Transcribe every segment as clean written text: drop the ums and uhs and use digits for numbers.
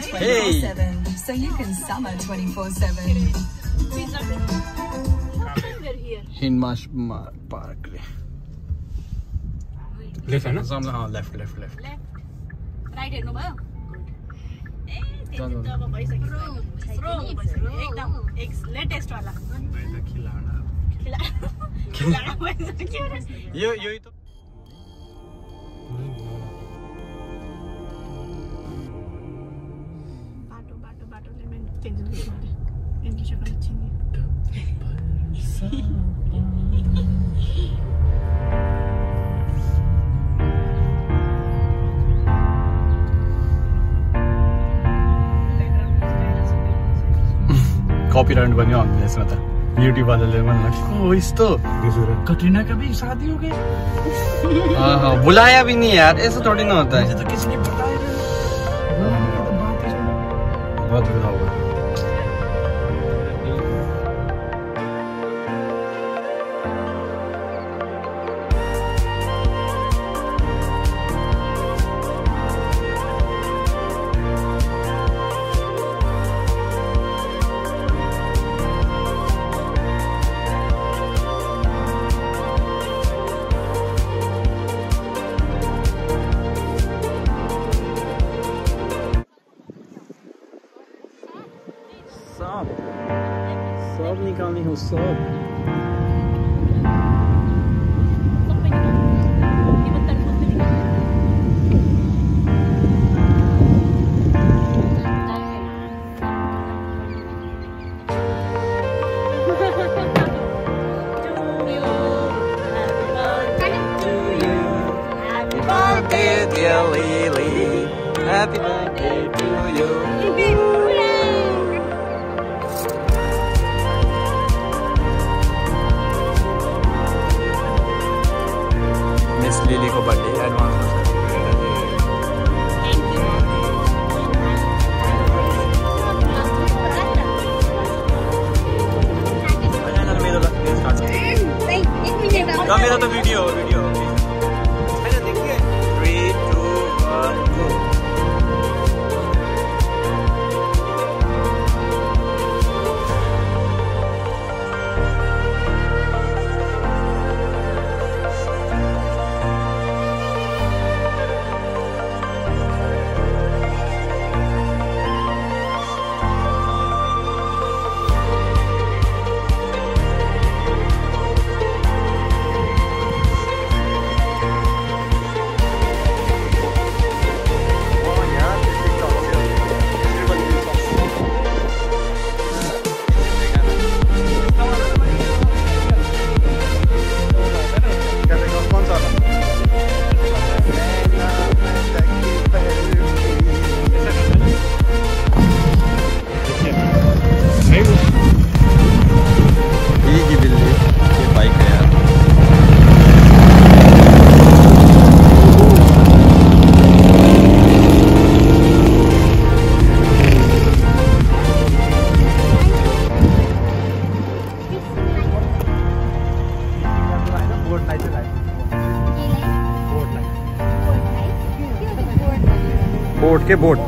24/7, so you can summer 24/7. Hinmash Park. Left, है ना? Left. Right हेर्नु भयो? एकदम लेटेस्ट वाला यही त बाटोले मेन टेन्सन दियो भने इनकी शक्ल अच्छी नहीं कॉपीराइट बनियो हमने इसमें था यूट्यूब वाले मन को इस्तो कटरीना का भी शादी हो गई। हाँ बुलाया भी नहीं यार, ऐसा थोड़ी ना होता है। तो किसी ने बताया बहुत बुरा होगा। सब निकाल्ने हो सब। Happy birthday to you. Miss Lily को बर्थडे एडवांस में मेरा तो वीडियो देखिए 3, 2, 1 go। बोट के बोट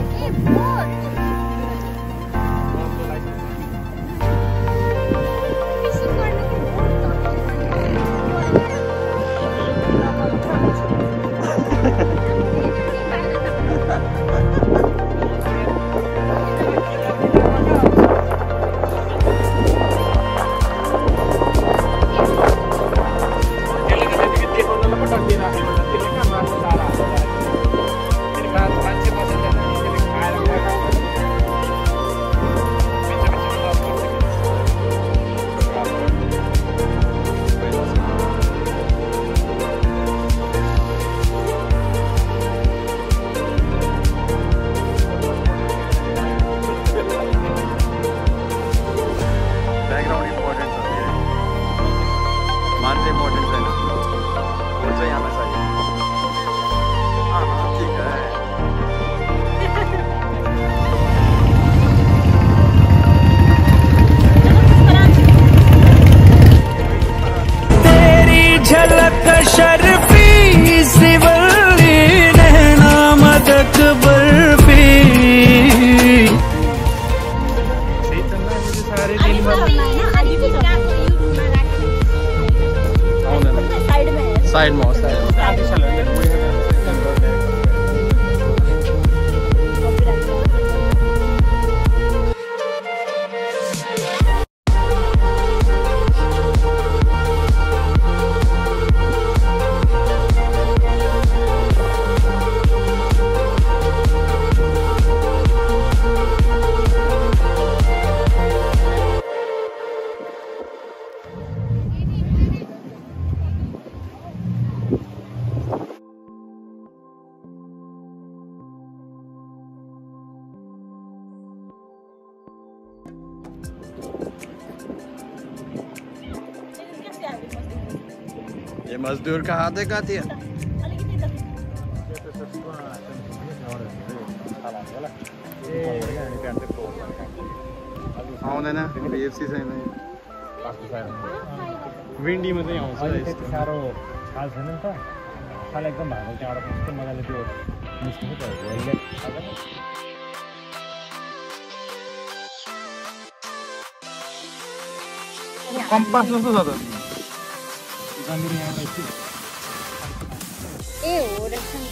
ये मजदूर का हाथ है कति आउँदैन बीएफसी छैन विन्डीमा चाहिँ आउँछ त्यति साह्रो खाल छैन नि त खाल एकदम भएको त्यहाँबाट कस्तो मजाले त्यो निस्किन्छ कम्पास जस्तो छ त ए हो रहेछ नि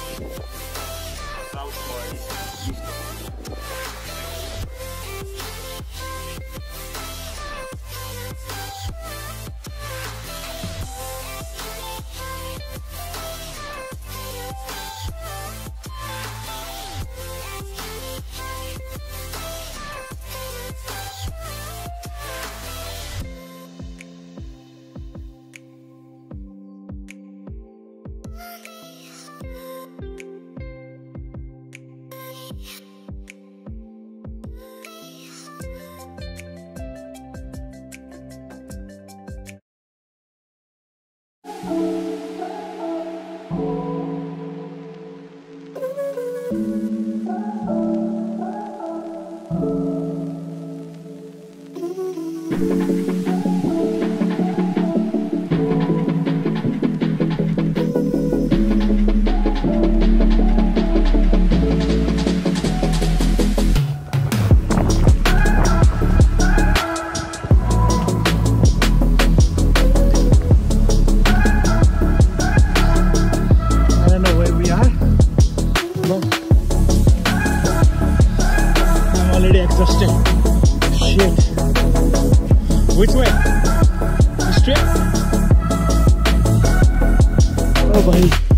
Exhausted. Shit. Which way? Straight? Oh, buddy.